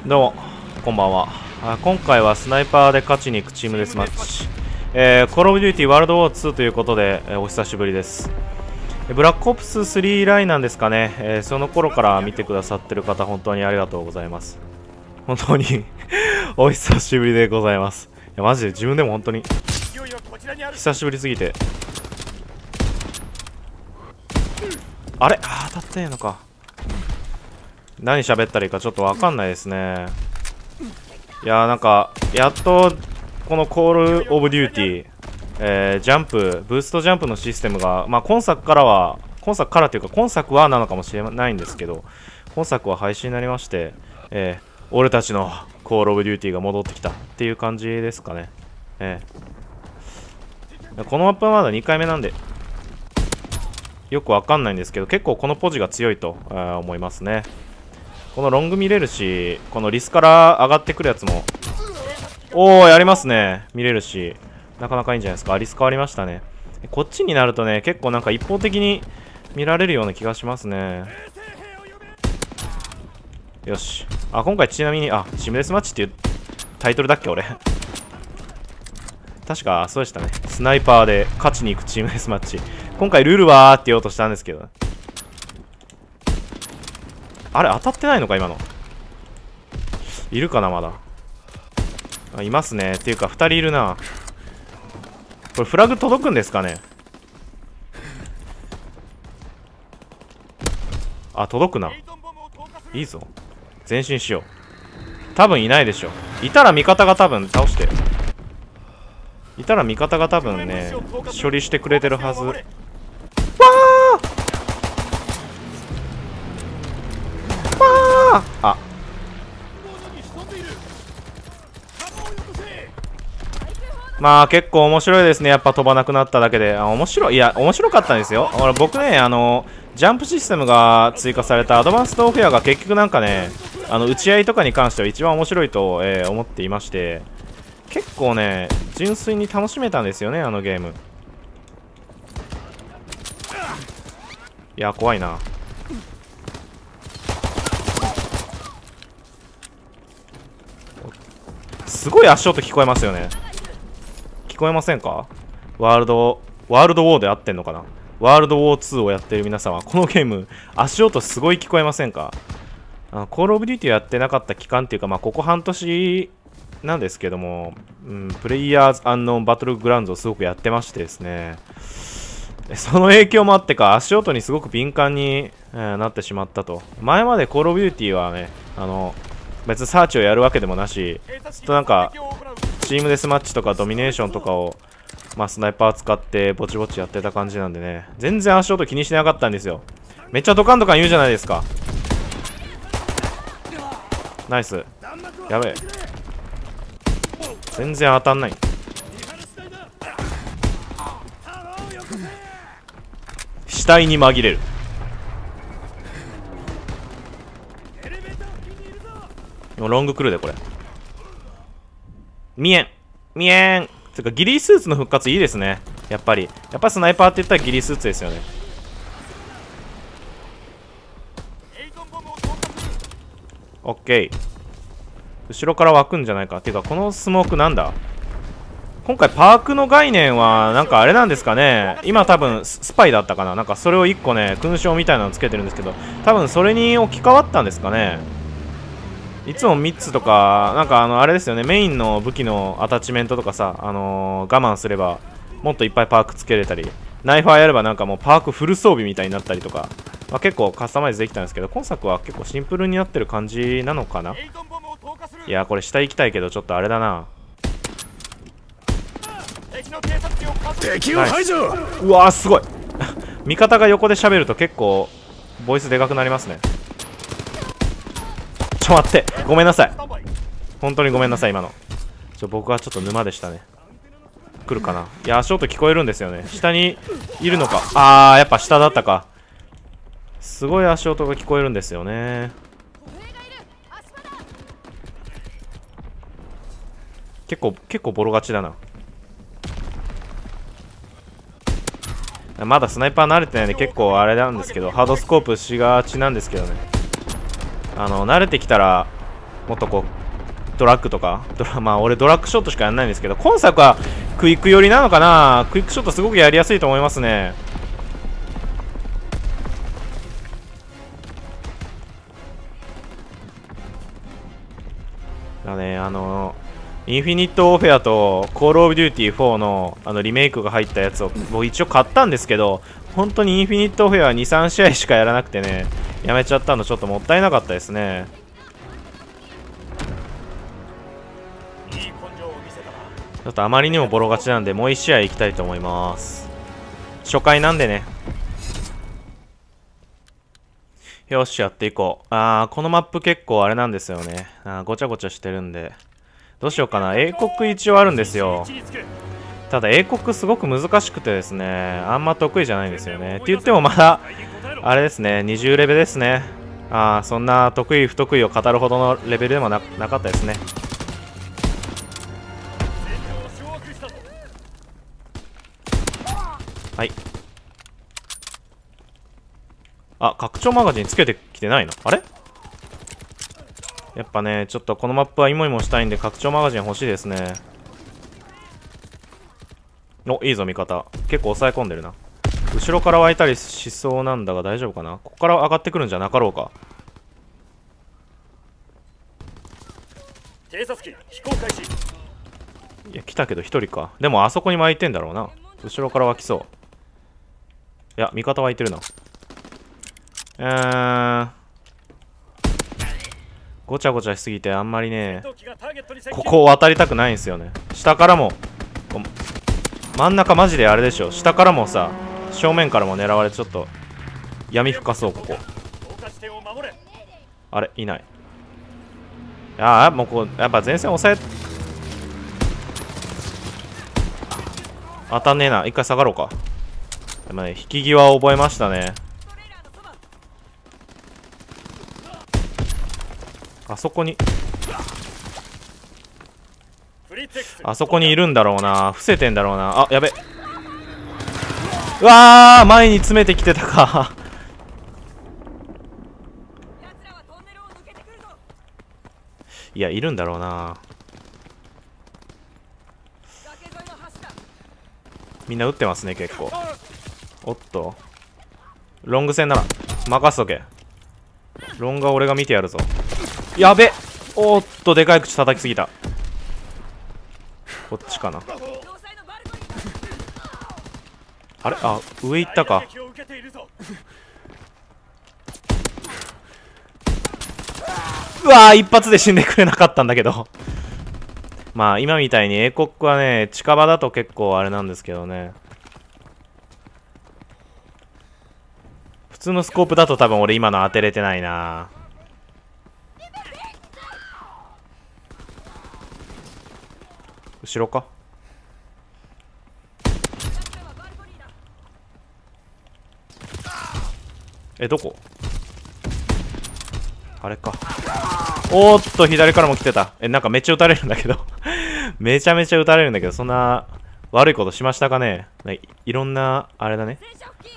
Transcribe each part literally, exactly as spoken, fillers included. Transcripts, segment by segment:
どうもこんばんは。あ今回はスナイパーで勝ちに行くチームデスマッチ、えー、コールオブデューティーワールドウォーツーということで、えー、お久しぶりです。ブラックオプススリーラインなんですかね、えー、その頃から見てくださってる方本当にありがとうございます。本当にお久しぶりでございます。いやマジで自分でも本当に久しぶりすぎて、あれあ当たってんのか。何喋ったらいいかちょっと分かんないですね。いやーなんかやっとこのコールオブデューティー、えー、ジャンプブーストジャンプのシステムが、まあ、今作からは今作からというか今作はなのかもしれないんですけど、今作は廃止になりまして、えー、俺たちのコールオブデューティーが戻ってきたっていう感じですかね。えー、このマップはまだにかいめなんでよくわかんないんですけど、結構このポジが強いと、えー、思いますね。このロング見れるし、このリスから上がってくるやつもおおやりますね。見れるしなかなかいいんじゃないですか。リス変わりましたね。こっちになるとね結構なんか一方的に見られるような気がしますね。よし、あ今回ちなみにあチームデスマッチっていうタイトルだっけ俺確かそうでしたね。スナイパーで勝ちに行くチームデスマッチ。今回ルールはーって言おうとしたんですけど、あれ当たってないのか今の。いるかなまだ。あいますね。っていうかふたりいるな。これフラグ届くんですかね。あ届くな。いいぞ前進しよう。多分いないでしょ。いたら味方が多分倒していたら味方が多分ね処理してくれてるはず。わああまあ結構面白いですね。やっぱ飛ばなくなっただけで。あ面白い。いや面白かったんですよ。俺僕ねあのジャンプシステムが追加されたアドバンストオフェアが結局なんかねあの打ち合いとかに関しては一番面白いと、えー、思っていまして、結構ね純粋に楽しめたんですよねあのゲーム。いや怖いな。すごい足音聞こえますよね。聞こえませんか。ワールドワールドウォーで合ってんのかな。ワールドウォーツーをやってる皆様このゲーム足音すごい聞こえませんか。あのコールオブデューティーやってなかった期間っていうか、まあ、ここ半年なんですけども、うん、プレイヤーズアンノーンバトルグラウンドをすごくやってましてですね、その影響もあってか足音にすごく敏感に、えー、なってしまったと。前までコールオブデューティーはねあの別にサーチをやるわけでもなし、ちょっとなんかチームデスマッチとかドミネーションとかを、まあ、スナイパー使ってぼちぼちやってた感じなんでね、全然足音気にしてなかったんですよ。めっちゃドカンドカン言うじゃないですか。ナイス。やべえ全然当たんない。死体に紛れる。ロング来るでこれ。見えん見えんてかギリースーツの復活いいですね。やっぱりやっぱスナイパーって言ったらギリースーツですよね。オッケー後ろから湧くんじゃないか。っていうかこのスモークなんだ。今回パークの概念はなんかあれなんですかね。今多分スパイだったかな。なんかそれをいっこね勲章みたいなのつけてるんですけど、多分それに置き換わったんですかね。いつもみっつとかなんかあのあれですよね、メインの武器のアタッチメントとかさ、あのー、我慢すればもっといっぱいパークつけれたり、ナイファーやればなんかもうパークフル装備みたいになったりとか、まあ、結構カスタマイズできたんですけど、今作は結構シンプルになってる感じなのかな。いやこれ下行きたいけどちょっとあれだな。 敵を排除。 うわーすごい味方が横で喋ると結構ボイスでかくなりますね。ちょ待ってごめんなさい本当にごめんなさい今のちょ僕はちょっと沼でしたね。来るかな。いや足音聞こえるんですよね。下にいるのか。あーやっぱ下だったか。すごい足音が聞こえるんですよね。結構結構ボロ勝ちだな。まだスナイパー慣れてないんで結構あれなんですけど、ハードスコープしがちなんですけどね。あの慣れてきたらもっとこうドラッグとかドラまあ俺ドラッグショットしかやんないんですけど、今作はクイック寄りなのかな。クイックショットすごくやりやすいと思いますね。だね、あのインフィニット・オフェアとコール・オブ・デューティーフォーのあのリメイクが入ったやつを僕一応買ったんですけど、本当にインフィニット・オフェアはにさん試合しかやらなくてね、やめちゃったのちょっともったいなかったですね。ちょっとあまりにもボロ勝ちなんで、もういち試合行きたいと思います。初回なんでね。よし、やっていこう。あー、このマップ結構あれなんですよね。あー、ごちゃごちゃしてるんで。どうしようかな。英国一応あるんですよ。ただ英国すごく難しくてですね、あんま得意じゃないんですよね。って言ってもまだ、あれですね、にじゅうレベですね。あー、そんな得意不得意を語るほどのレベルでも な, なかったですね。はい。あ、拡張マガジンつけてきてないの？あれ？やっぱね、ちょっとこのマップはイモイモしたいんで拡張マガジン欲しいですね。お、いいぞ味方。結構抑え込んでるな。後ろから湧いたりしそうなんだが大丈夫かな。ここから上がってくるんじゃなかろうか。 偵察機飛行開始。 いや来たけどひとりか。でもあそこに湧いてんだろうな。後ろから湧きそう。いや味方湧いてるな。うーん、ごちゃごちゃしすぎてあんまりね、ここを渡りたくないんですよね。下からも真ん中マジであれでしょ。下からもさ、正面からも狙われてちょっと闇深そう。ここあれいない。いやーもうこうやっぱ前線押さえ当たんねえな。一回下がろうか。でもね、引き際を覚えましたね。あそこにあそこにいるんだろうな。伏せてんだろうな。あ、やべ。うわー、前に詰めてきてたかいや、いるんだろうな。みんな撃ってますね、結構。おっと。ロング戦なら、任せとけ。ロングは俺が見てやるぞ。やべ。おっと、でかい口叩きすぎた。こっちかな。あれ、あ、上行ったか。うわー、一発で死んでくれなかったんだけどまあ今みたいに英国はね、近場だと結構あれなんですけどね。普通のスコープだと多分俺今の当てれてないな。後ろか。え、どこ？あれか。おーっと、左からも来てた。え、なんかめっちゃ撃たれるんだけどめちゃめちゃ撃たれるんだけど、そんな悪いことしましたかね。い, いろんなあれだね、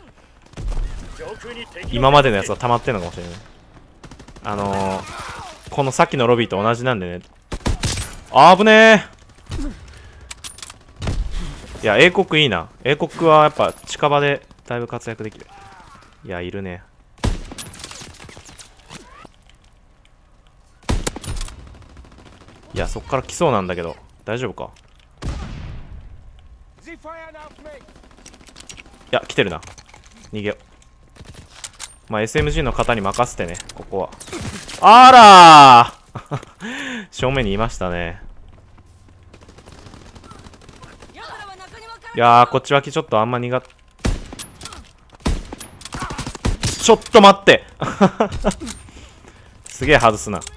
今までのやつが溜まってんのかもしれない。あのー、このさっきのロビーと同じなんでね。あぶねー。いや、英国いいな。英国はやっぱ近場でだいぶ活躍できる。いや、いるね。いや、そっから来そうなんだけど大丈夫か。いや、来てるな。逃げよう。まあ エスエムジー の方に任せてね、ここは。あらー正面にいましたね。いやー、こっち脇ちょっとあんま苦手。ちょっと待ってすげえ外すな。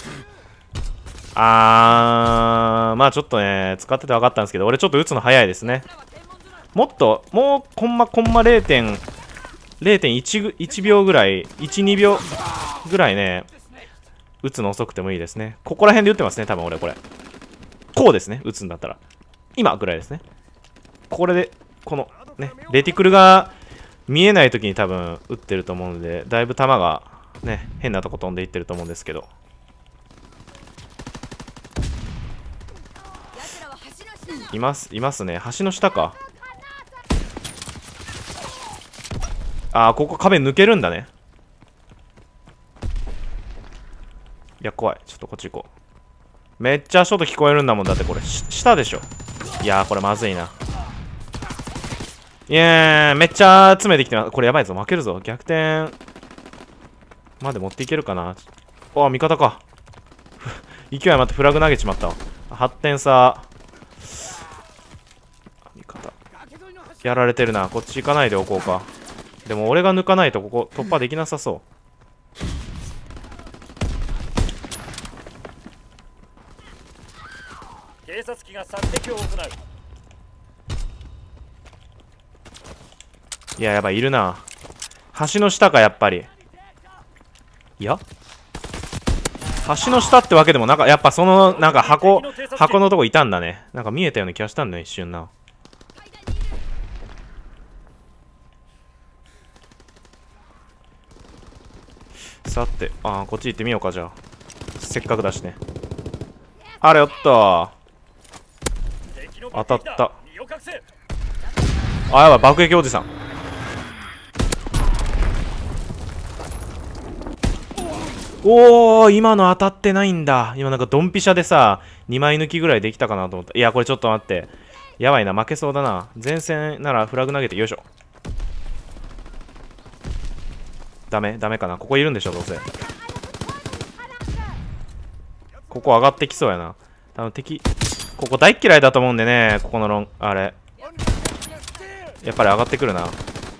あー、まあちょっとね、使ってて分かったんですけど、俺ちょっと打つの早いですね。もっと、もうコンマコンマ れいてんいちびょうぐらい、いち、にびょうぐらいね、打つの遅くてもいいですね。ここら辺で打ってますね、多分俺これ。こうですね、打つんだったら。今ぐらいですね。これで、このね、レティクルが見えない時に多分打ってると思うので、だいぶ球がね、変なとこ飛んでいってると思うんですけど。 いますいますね。橋の下か。ああ、ここ壁抜けるんだね。いや怖い、ちょっとこっち行こう。めっちゃ足音聞こえるんだもん。だってこれ下でしょ。いやーこれまずいな。いやーめっちゃ詰めてきてます。これやばいぞ、負けるぞ。逆転まで持っていけるかな。あ、味方か。勢い余ってフラグ投げちまったわ。はちてん差。味方やられてるな。こっち行かないでおこうか。でも俺が抜かないとここ突破できなさそう。 警察機が殺敵を行う。 いややばい、いるな。橋の下かやっぱり。いや橋の下ってわけでもなんかやっぱそのなんか箱箱のとこいたんだね。なんか見えたような気がしたんだよ一瞬な。さて、あーこっち行ってみようか。じゃあせっかくだしね。あれおっと当たった。あやばい、爆撃おじさん。おー今の当たってないんだ。今なんかドンピシャでさにまい抜きぐらいできたかなと思った。いやこれちょっと待って、やばいな、負けそうだな。前線ならフラグ投げてよいしょ。ダメダメかな。ここいるんでしょどうせ。ここ上がってきそうやな。多分敵ここ大嫌いだと思うんでね。ここのロンあれやっぱり上がってくるな。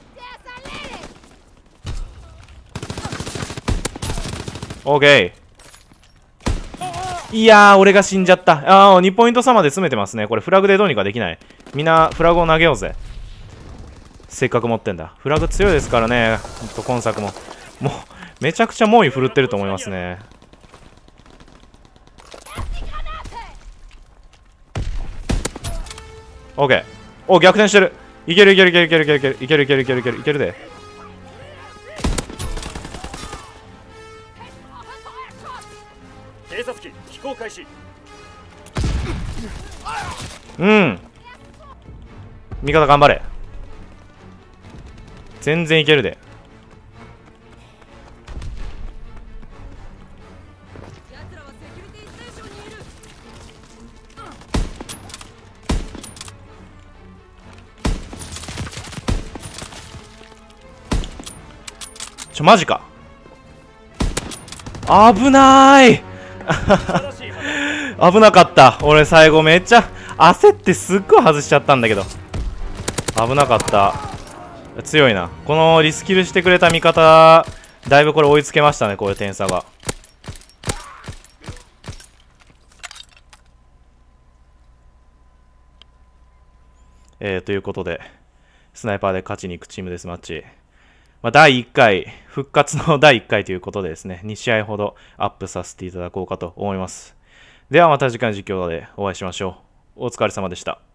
オーケー。いやー俺が死んじゃった。ああにポイント差まで詰めてますね。これフラグでどうにかできない。みんなフラグを投げようぜ。せっかく持ってんだ。フラグ強いですからね。ほんと今作ももうめちゃくちゃ猛威振るってると思いますね。オーケー。お逆転してる。いけるいけるいけるいけるいけるいけるいけるいけるいけるいけるいけるで。 警察機飛行開始。 うん味方頑張れ。全然いけるで。ちょマジか。危ない危なかった。俺最後めっちゃ焦ってすっごい外しちゃったんだけど危なかった。強いな。このリスキルしてくれた味方だいぶこれ追いつけましたね。こういう点差が。えー、ということでスナイパーで勝ちに行くチームデスマッチ、まあ、だいいっかい復活のだいいっかいということでですねに試合ほどアップさせていただこうかと思います。ではまた次回の実況でお会いしましょう。お疲れ様でした。